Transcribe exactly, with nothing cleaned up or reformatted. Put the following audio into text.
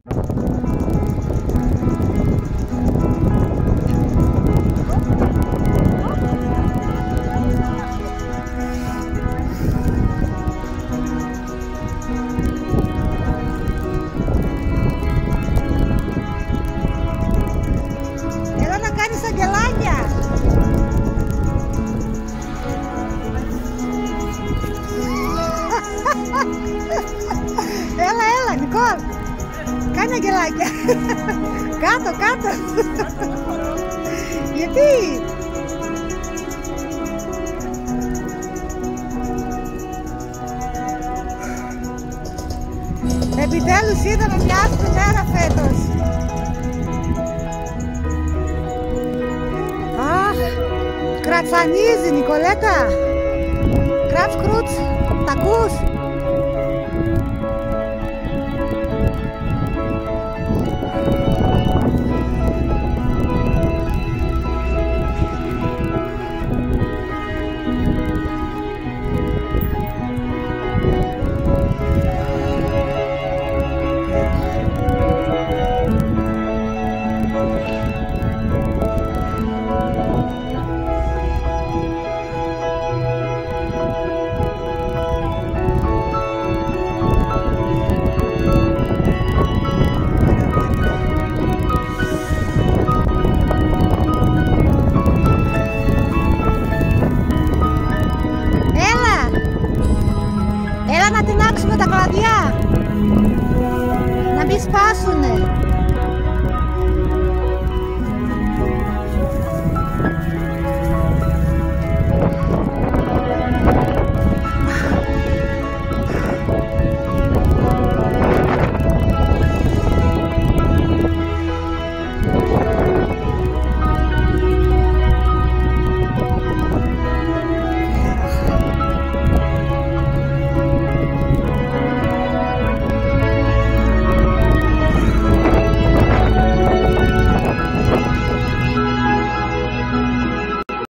Έλα να κάνεις αγγελάκια. Έλα, έλα, Νικόλ. Κάνε αγγελάκια. Κάτω, κάτω. Γιατί? Επιτέλους είδαμε μια άσπρη μέρα φέτος. Αχ, κρατσανίζει, Νικολέτα. Κράτς κρούτς, τ' ακούς? Να τεινάξουμε τα κλαδιά, να μην σπάσουνε.